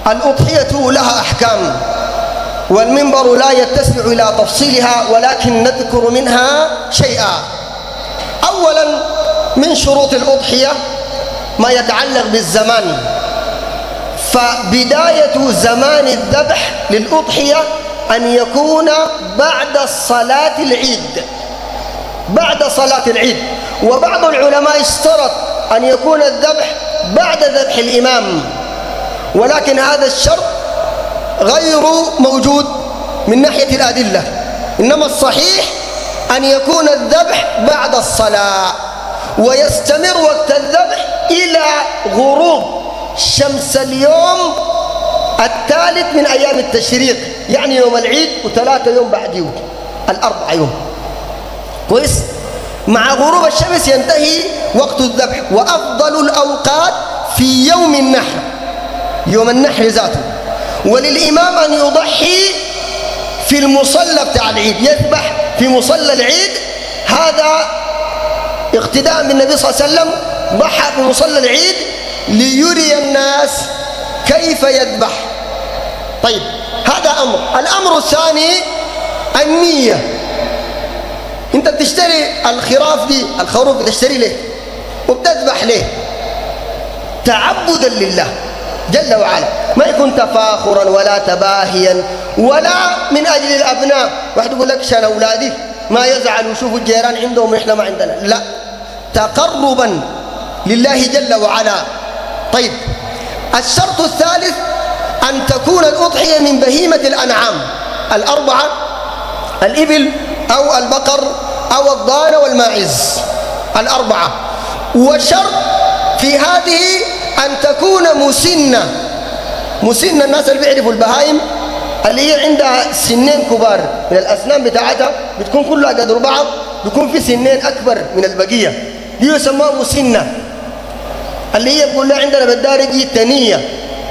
الأضحية لها أحكام، والمنبر لا يتسع إلى تفصيلها، ولكن نذكر منها شيئا. أولا من شروط الأضحية ما يتعلق بالزمان، فبداية زمان الذبح للأضحية أن يكون بعد صلاة العيد، بعد صلاة العيد. وبعض العلماء اشترط أن يكون الذبح بعد ذبح الإمام، ولكن هذا الشرط غير موجود من ناحية الأدلة، إنما الصحيح أن يكون الذبح بعد الصلاة، ويستمر وقت الذبح إلى غروب شمس اليوم الثالث من أيام التشريق، يعني يوم العيد و3 يوم بعده، ال4 يوم. كويس؟ مع غروب الشمس ينتهي وقت الذبح. وأفضل الأوقات في يوم النحر، يوم النحر ذاته. وللإمام أن يضحي في المصلى بتاع العيد، يذبح في مصلى العيد. هذا اقتداء بالنبي صلى الله عليه وسلم، ضحى في مصلى العيد ليري الناس كيف يذبح. طيب، هذا أمر. الأمر الثاني النية. أنت بتشتري الخراف دي، الخروف بتشتري ليه وبتذبح ليه؟ تعبدا لله جل وعلا، ما يكون تفاخرا ولا تباهيا ولا من أجل الأبناء. واحد يقول لك عشان أولادي ما يزعلوا يشوفوا الجيران عندهم وإحنا ما عندنا، لا، تقربا لله جل وعلا. طيب، الشرط الثالث أن تكون الأضحية من بهيمة الأنعام ال4، الإبل أو البقر أو الضان والماعز، ال4. والشرط في هذه أن تكون مسنة. مسنة، الناس اللي بيعرفوا البهايم اللي هي عندها سنين كبار من الأسنان بتاعتها بتكون كلها قدر بعض، بيكون في سنين أكبر من البقية، دي يسموها مسنة. اللي هي بيقول لها عندنا بالدارجي تنية.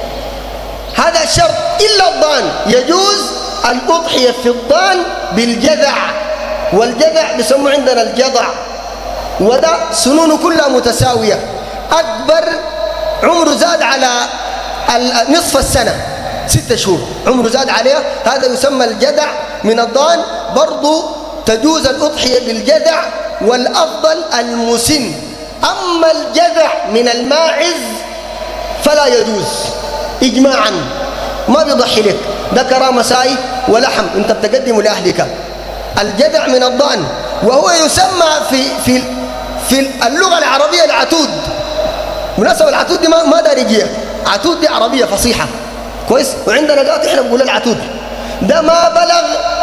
هذا الشرط. إلا الضان، يجوز الأضحية في الضان بالجذع، والجذع بيسموه عندنا الجضع، وده سنونه كلها متساوية. أكبر عمره زاد على نصف السنة، 6 شهور عمره زاد عليها، هذا يسمى الجذع من الضان. برضو تجوز الأضحية بالجذع، والأفضل المسن. أما الجذع من الماعز فلا يجوز إجماعا، ما بيضحي لك، ده كرامة ساي ولحم أنت بتقدمه لأهلك. الجذع من الضان، وهو يسمى في اللغة العربية العتود. مناسبة العتود دي ما دارجية، عتود دي عربية فصيحة. كويس؟ وعندنا قاطع احنا بنقول العتود ده ما بلغ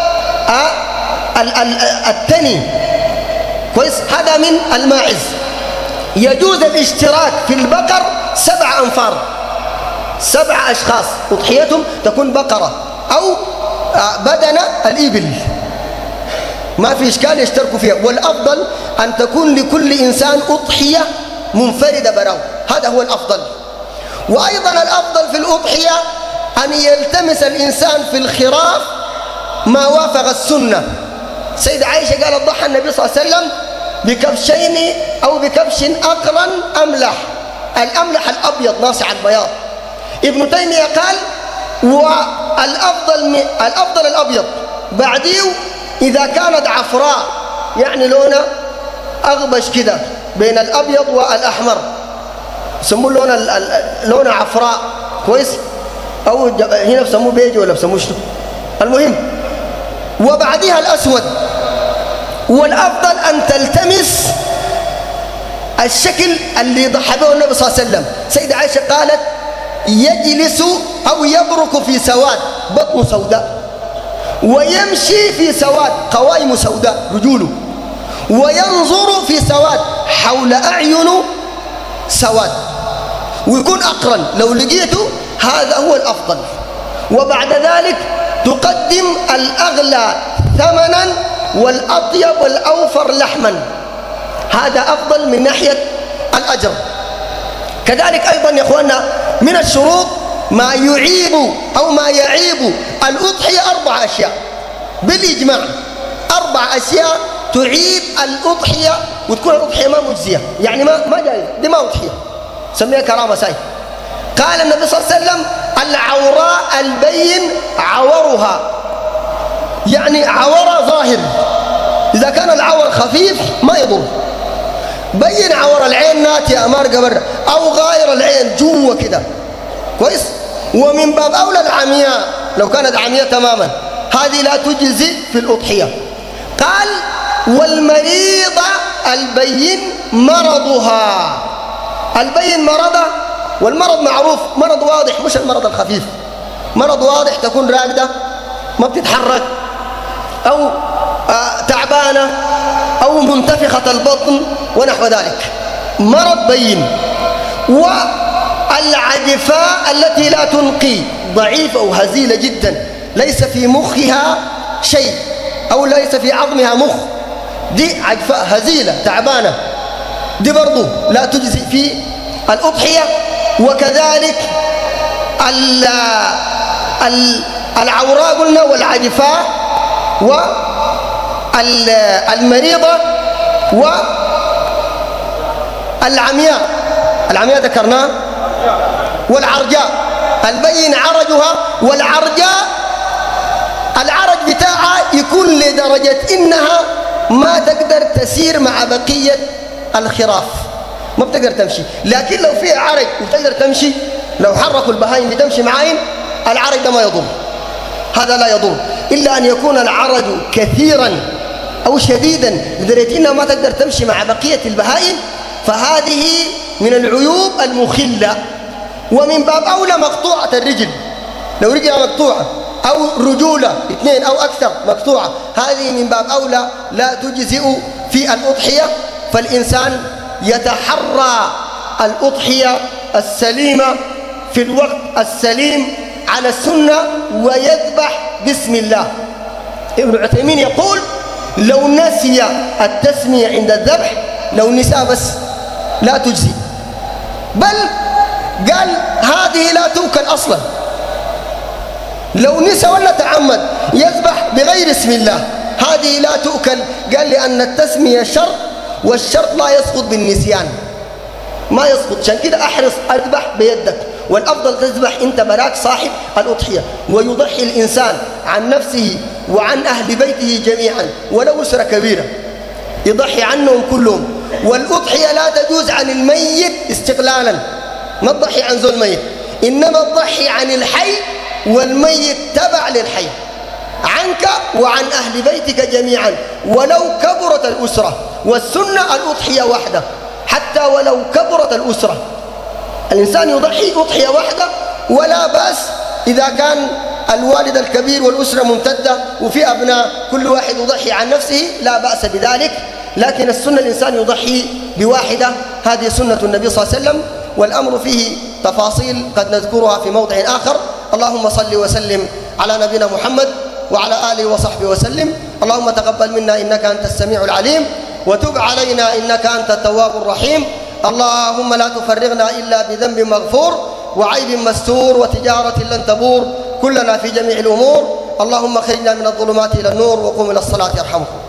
التني. كويس؟ هذا من الماعز. يجوز الاشتراك في البقر 7 أنفار، 7 أشخاص أضحيتهم تكون بقرة أو بدنة الإبل، ما في إشكال يشتركوا فيها. والأفضل أن تكون لكل إنسان أضحية منفردة براو، هذا هو الأفضل. وأيضا الأفضل في الأضحية أن يلتمس الإنسان في الخراف ما وافق السنة. سيدة عائشة قالت ضحى النبي صلى الله عليه وسلم بكبشين أو بكبش أقرن أملح، الأملح الأبيض ناصع البياض. ابن تيمية قال الأفضل الأبيض، بعديه إذا كانت عفراء يعني لونها أغبش كده بين الأبيض والأحمر، يسموه لونها عفراء. كويس؟ أو هنا بسموه بيجي ولا بسموه شنو، المهم. وبعدها الأسود. والأفضل أن تلتمس الشكل اللي ضحى به النبي صلى الله عليه وسلم. سيدة عائشة قالت يجلس أو يبرك في سواد، بطن سوداء، ويمشي في سواد، قوائم سوداء رجوله، وينظر في سواد، حول أعينه سواد، ويكون أقرن. لو لقيته هذا هو الأفضل. وبعد ذلك تقدم الأغلى ثمنا والأطيب والأوفر لحما، هذا أفضل من ناحية الأجر. كذلك أيضا يا أخواننا من الشروط ما يعيب أو ما يعيب الأضحية 4 أشياء بالإجماع، 4 أشياء تعيب الأضحية وتكون الأضحية ما مجزية، يعني ما جايز، دي ما أضحية، سميها كرامة ساي. قال النبي صلى الله عليه وسلم العوراء البين عورها، يعني عور ظاهر. إذا كان العور خفيف ما يضر، بين عور العين ناتئة مارقة برا أو غاير العين جوا كده كويس. ومن باب أولى العمياء، لو كانت عمياء تماما هذه لا تجزي في الأضحية. قال والمريضة البين مرضها، البين مرضها، والمرض معروف مرض واضح مش المرض الخفيف، مرض واضح تكون راقدة ما بتتحرك أو تعبانة أو منتفخة البطن ونحو ذلك، مرض بين. والعجفاء التي لا تنقي، ضعيفة أو هزيلة جدا ليس في مخها شيء أو ليس في عظمها مخ، دي عجفاء هزيلة تعبانة، دي برضو لا تجزي في الأضحية. وكذلك العوراء قلنا والعجفاء والمريضة والعمياء، العمياء ذكرناه، والعرجاء البين عرجها. والعرجاء العرج بتاعها يكون لدرجة إنها ما تقدر تسير مع بقية الخراف، ما بتقدر تمشي، لكن لو فيها عرج وتقدر تمشي، لو حركوا البهايم بتمشي معاهم، العرج ده ما يضر، هذا لا يضر، إلا أن يكون العرج كثيرا أو شديدا لدرجة إنها ما تقدر تمشي مع بقية البهائم، فهذه من العيوب المخلة. ومن باب أولى مقطوعة الرجل، لو رجلها مقطوعة أو رجولة اثنين أو أكثر مقطوعة، هذه من باب أولى لا تجزئ في الأضحية. فالإنسان يتحرى الأضحية السليمة في الوقت السليم على السنة ويذبح بسم الله. ابن عثيمين يقول لو نسي التسمية عند الذبح، لو نسى بس لا تجزي، بل قال هذه لا تؤكل أصلا، لو نسى ولا تعمد يذبح بغير اسم الله، هذه لا تؤكل. قال لأن التسمية شرط، والشرط لا يسقط بالنسيان، ما يسقط، عشان كده أحرص أذبح بيدك، والأفضل تذبح أنت براك صاحب الأضحية. ويضحي الإنسان عن نفسه وعن أهل بيته جميعا، ولو أسرة كبيرة يضحي عنهم كلهم. والأضحية لا تجوز عن الميت استقلالا، ما تضحي عن ذو الميت، إنما تضحي عن الحي، والميت تبع للحي، عنك وعن أهل بيتك جميعا ولو كبرت الأسرة. والسنة الأضحية وحده، حتى ولو كبرت الأسرة الإنسان يضحي أضحية واحدة ولا بأس، إذا كان الوالد الكبير والأسرة ممتدة وفي أبناء كل واحد يضحي عن نفسه لا بأس بذلك. لكن السنة الإنسان يضحي بواحدة، هذه سنة النبي صلى الله عليه وسلم، والأمر فيه تفاصيل قد نذكرها في موضع آخر. اللهم صل وسلم على نبينا محمد وعلى آله وصحبه وسلم. اللهم تقبل منا إنك أنت السميع العليم، وتب علينا إنك أنت التواب الرحيم. اللهم لا تفرغنا إلا بذنب مغفور وعيب مستور وتجارة لن تبور، كلنا في جميع الأمور. اللهم خرجنا من الظلمات إلى النور، وقم إلى الصلاة يرحمكم.